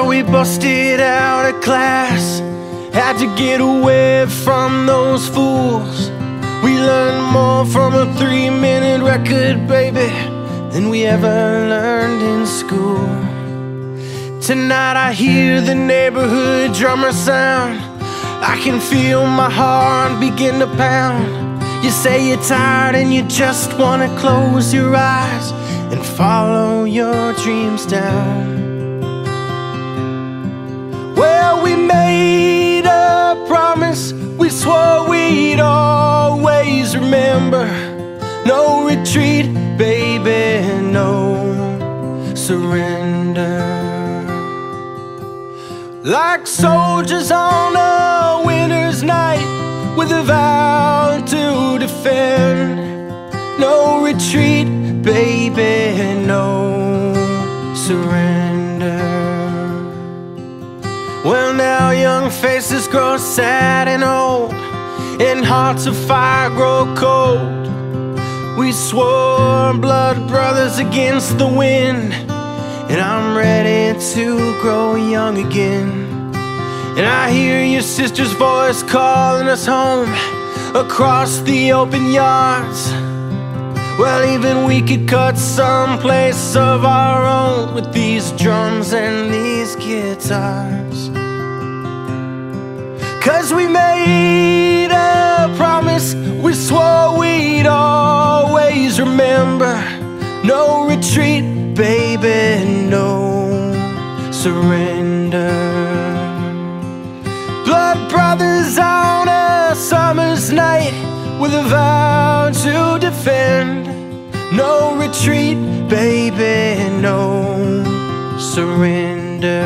we busted out of class, had to get away from those fools. We learned more from a 3-minute record, baby, than we ever learned in school. Tonight I hear the neighborhood drummer sound. I can feel my heart begin to pound. You say you're tired and you just wanna close your eyes and follow your dreams down. Well, we made a promise, we swore we'd always remember. No retreat, baby, no surrender. Like soldiers on a winter's night, with a vow to defend. No retreat, baby, no surrender. Well, now young faces grow sad and old, and hearts of fire grow cold. We swore blood brothers against the wind, and I'm ready to grow young again. And I hear your sister's voice calling us home across the open yards. Well, even we could cut someplace of our own with these drums and these guitars. 'Cause we made a promise, we swore we'd always remember. No retreat, baby, no surrender. Blood brothers on a summer's night, with a vow to defend. No retreat, baby, no surrender.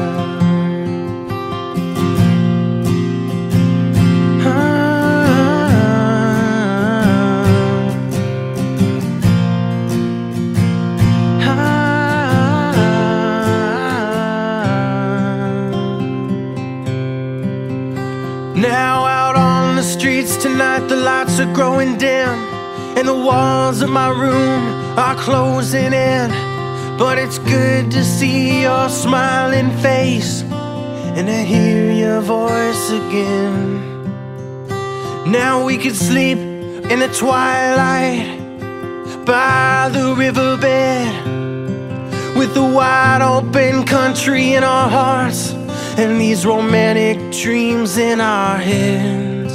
Now out on the streets tonight, the lights are growing dim, and the walls of my room are closing in. But it's good to see your smiling face and to hear your voice again. Now we can sleep in the twilight by the riverbed, with the wide open country in our hearts and these romantic dreams in our heads.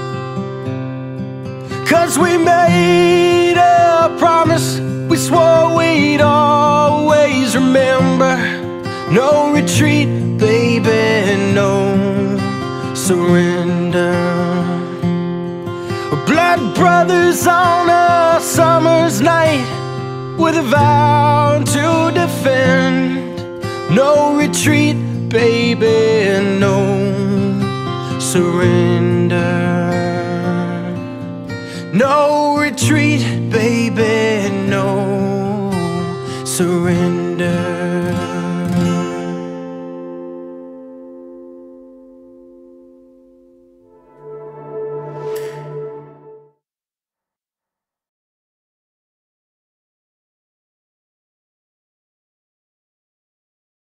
'Cause we made a promise, we swore we'd always remember. No retreat, baby, no surrender. Blood brothers on a summer's night, with a vow to defend. No retreat, baby, no surrender.